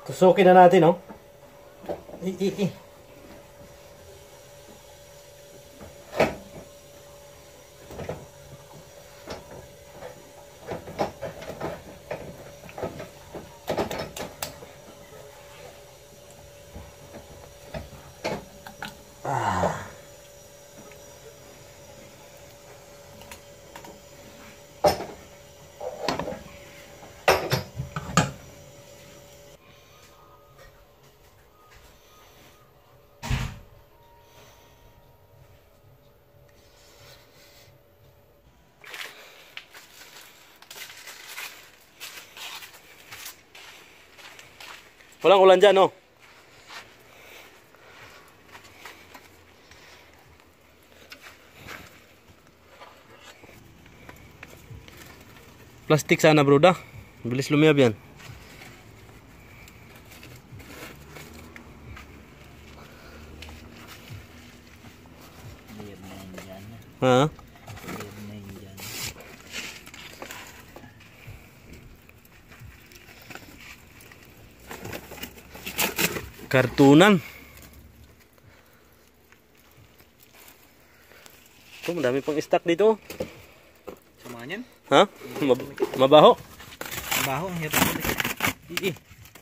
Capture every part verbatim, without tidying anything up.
Tusukin na natin, oh. I, i, i. Ah. Walang ulan dyan, no? Plastik sana, broda. Bilis lumiyab yan. Ha? Kartunan. Ito, madami pang stock dito. Samahan yan? Ha? Mab mabaho? Mabaho, ang hirap. Ii.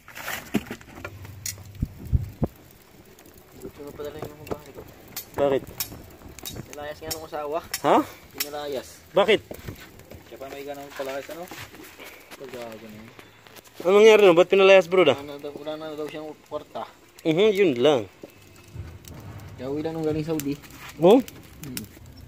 Gusto mo padala yung mabaho ko. Bakit? Nilayas nga nung asawa. Ha? Pinilayas. Bakit? Kaya pa may ganang palayas ano? Pagkago na yun. Ano nangyari no? Ba't pinalayas, broda? Wala na, daw- wala na daw siyang kwarta. Mhm, uh -huh, yun lang. Kaya uwi lang nung galing Saudi. Oh? Hmm.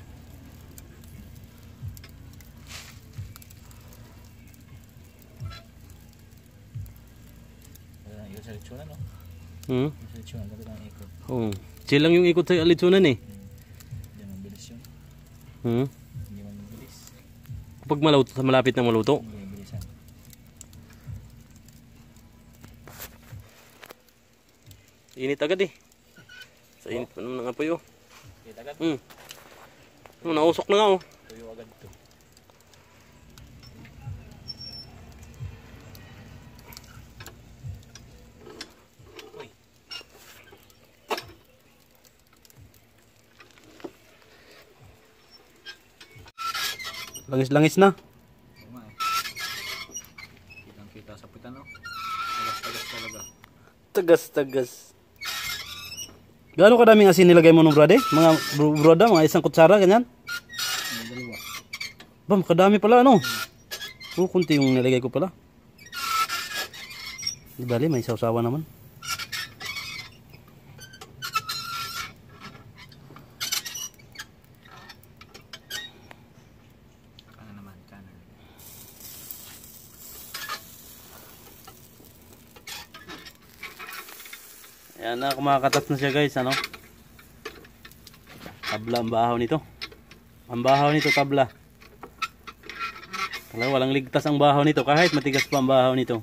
Uh, yung sa litsunan, no? Hmm? Yung sa litsunan, dapat ang ikot. Oh. Chill lang yung ikot sa alitsunan eh. Hindi man bilis yun. Hmm? Hindi man bilis. Kapag maluto, malapit na maluto. Hindi bilisan. Init agad eh. Sa init pa naman ng apoy oh. Init agad? Hmm. Oh, nausok na nga oh. Tuyo agad ito. Uy. Langis-langis na. Tama eh. Kitang kita sa putan, no? Tagas-tagas talaga. Tagas-tagas. Gaano kadaming asin nilagay mo nung brode? Mga bro broda, mga isang kutsara, ganyan? Ang dalawa. Bam, kadami pala ano? Oh, kunti yung nilagay ko pala. Di bali, may sausawa naman. Kana naman, kana. Ayan na, kumakatas na siya guys, ano? Tabla ang bahaw nito. Ang bahaw nito, tabla. Wala, walang ligtas ang bahaw nito, kahit matigas pa ang bahaw nito.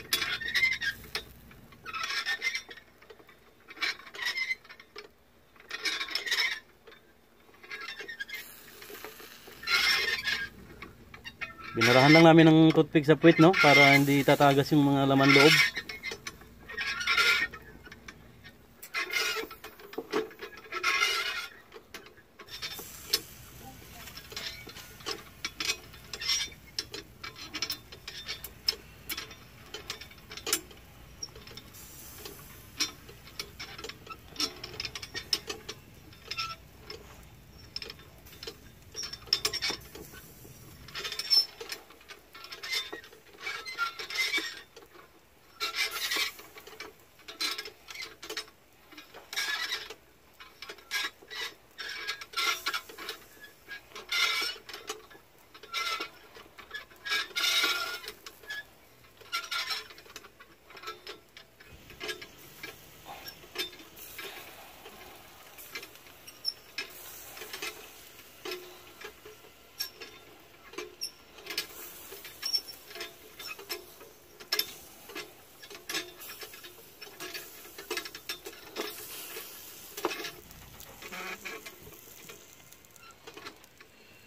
Binarahan lang namin ng toothpick sa puwit, no? Para hindi tatagas yung mga laman loob.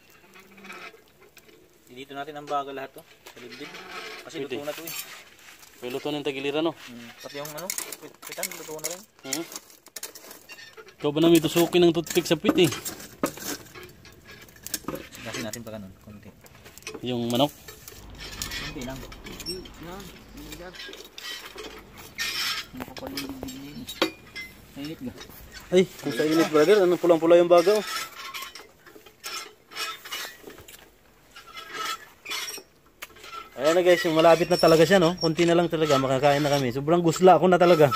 Dito natin ang baga lahat to. Sa dibdib. Kasi Pwede. luto na to eh. May luto ng tagiliran, no? Hmm. Pati yung ano, pit- pitan, luto na rin. Hmm? Ikaw ba namin tusukin ng toothpick sa pit eh? Gasin natin pa ganun, konti. Yung manok. Konti lang. Hindi, yan. Hindi yan. Makapalulig din. Mainit ga. Ay, kung sa init brother, ano pulang-pula yung baga oh. Ayan na guys, yung malapit na talaga siya no. Kunti na lang talaga, makakain na kami. Sobrang gusla ako na talaga.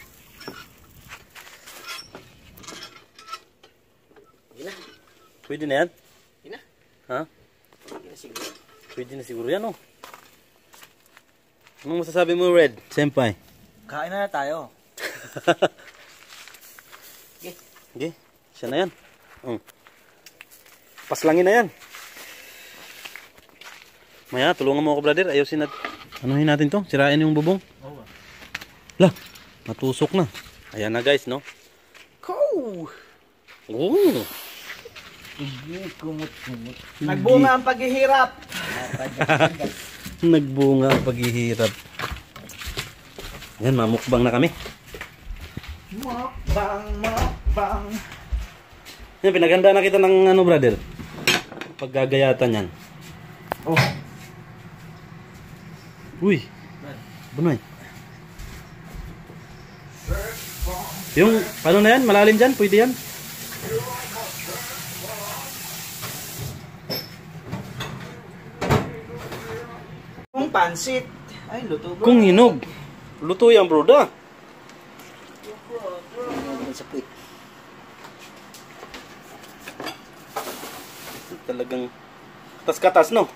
Pwede na yan? Pwede na. Ha? Pwede na siguro. Pwede na siguro yan oh. Anong masasabi mo Red? Senpai? Kain na na tayo. Okay. Okay, siya na yan. Hmm. Paslangin na yan. Maya, tulungan mo ako brother. Ayusin natin. Anuhin natin to? Sirain yung bubong. Oo. Lah, natusok na. Ayan na guys, no? Ko! Oh. Kumot-kumot. Nagbunga ang paghihirap. Nagbunga ang paghihirap. Yan, mamukbang na kami. Mukbang, mukbang. Yan, pinaghanda na kita ng ano brother. Paggagayatan yan. Oh. Uy. Bunay. Yung, paano na yan? Malalim dyan? Pwede yan? Kung pansit. Ay, luto bro. Kung hinog. Luto yan broda. Talagang katas-katas no?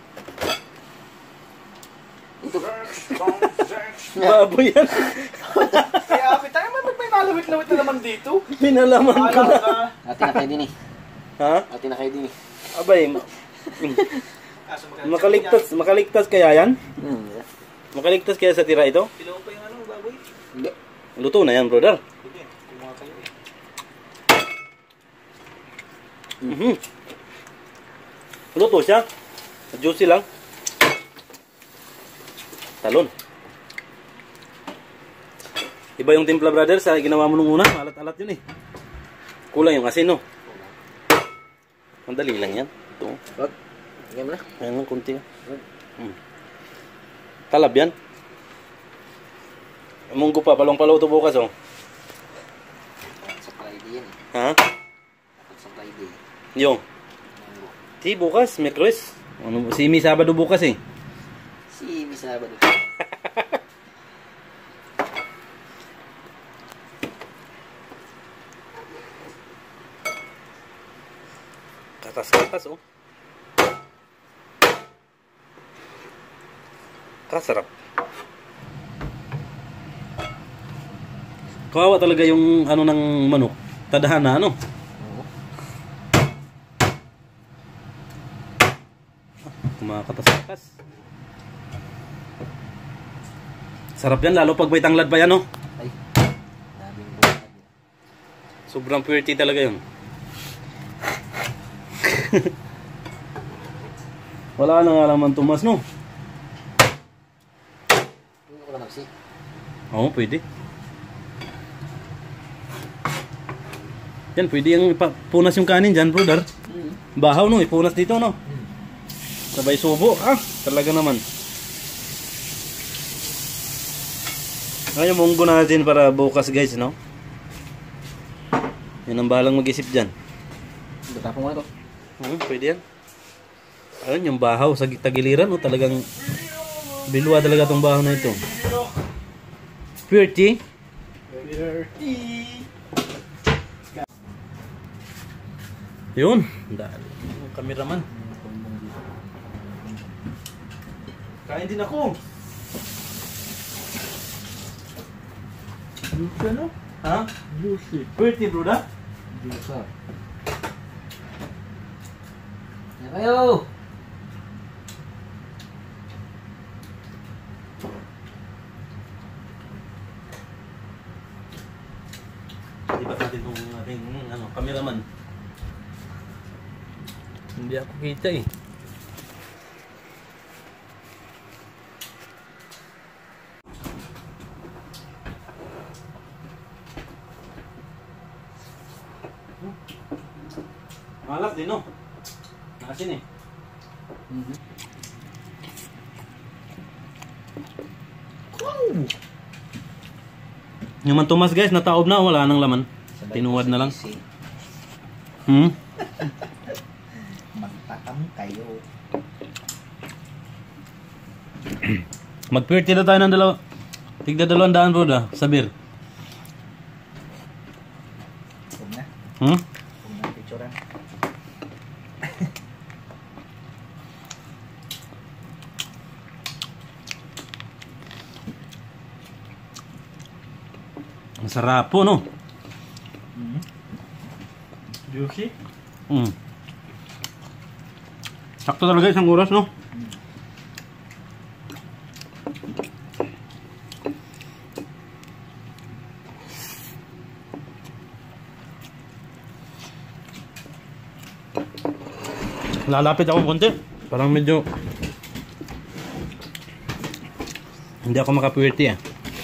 Baboy yan. Kaya apit tayo, may nalawit-lawit na naman dito. Pinalaman ko na. Ate na kayo din eh. Ha? Ate na kayo din eh. Abay, ma- makaligtas, makaligtas kaya yan? Hmm. Makaligtas kaya sa tira ito? Pilaw pa yung ano, baboy. Hindi. Luto na yan, brother. Hindi, kumuha kayo eh. Mhm. Luto siya. Juicy lang. Talon. Iba yung timpla, brother, sa ginawa mo nung una. Alat-alat yun eh. Kulang yung asin, no? Mandali lang yan. Ito. Wag. Lagyan mo na. Ayan lang, kunti. Hmm. Talab yan. Munggo pa, palong-palaw ito bukas, oh. Sa Friday yan eh. Ha? Sa Friday. Yung. Di, bukas, Merkulis. Ano, si Mi Sabado bukas eh. Si Misabado. Katas-katas, oh. Kasarap. Kawawa talaga yung ano ng manok. Tadhana, ano? Oo. Kumakatas-katas. Sarap yan, lalo pag may tanglad pa yan, oh. Ay. Daming buwan. Sobrang purity talaga yun. Wala na nga naman tumas, no? Ano ko lang magsi? Oo, pwede. Yan, pwede yung ipa- punas yung kanin dyan, brother. Hmm. Bahaw, no? Ipunas dito, no? Sabay subo. Ah, talaga naman. Ngayon, munggo natin para bukas, guys, no? Yan ang bahalang mag-isip dyan. Tapong mo na to. Hmm, pwede yan. Ayun, yung bahaw sa tagiliran, no? Talagang bilwa talaga tong bahaw na ito. Purity. Yun. Dahil yung cameraman. Kain din ako. Juicy ano? Ha? Juicy. Purity, broda? Juice. Yan kayo! Ibat natin itong ating ano, cameraman. Hindi ako kita eh. Malas din, no? Naasin eh. Mhm. Yung mantumas guys, nataob na, wala nang laman. Tinuwad na lang. Hmm? Magtakam kayo. Mag-pirty na tayo ng dalawa. Tigda dalawang daan bro da, Sabir. Huwag na. Hmm? Huwag na picturean. Ang sarap po, no? Mhm. Juicy. Hmm. Sakto talaga isang oras, no? Lalapit ako konti. Parang medyo hindi ako makapuwerty ah.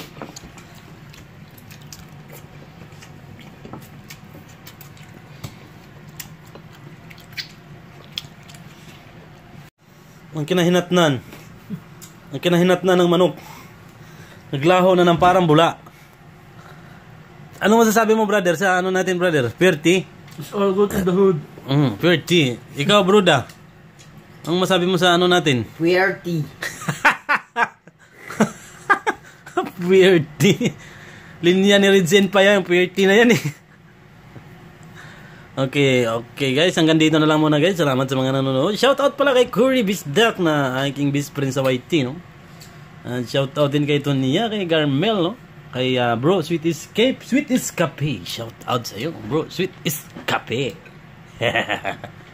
Ang kinahinatnan. Ang kinahinatnan ng manok. Naglaho na ng parang bula. Ano masasabi mo brother sa ano natin brother? Puwerty? It's all good in the hood. Mm, puwerty. Ikaw bruda. Ang masabi mo sa ano natin? Puerty. Puwerty. Linya ni Ridzen pa yan. Puwerty na yan eh. Okay, okay guys. Hanggang dito na lang muna guys. Salamat sa mga nanonood. Shoutout pala kay Curry Bisdak na aking best friend sa Y T, no? And shoutout din kay Tonia, kay Garmel, no? Kay uh, Bro Sweet Escape. Sweet Escape. Shoutout sa iyo, Bro Sweet Escape.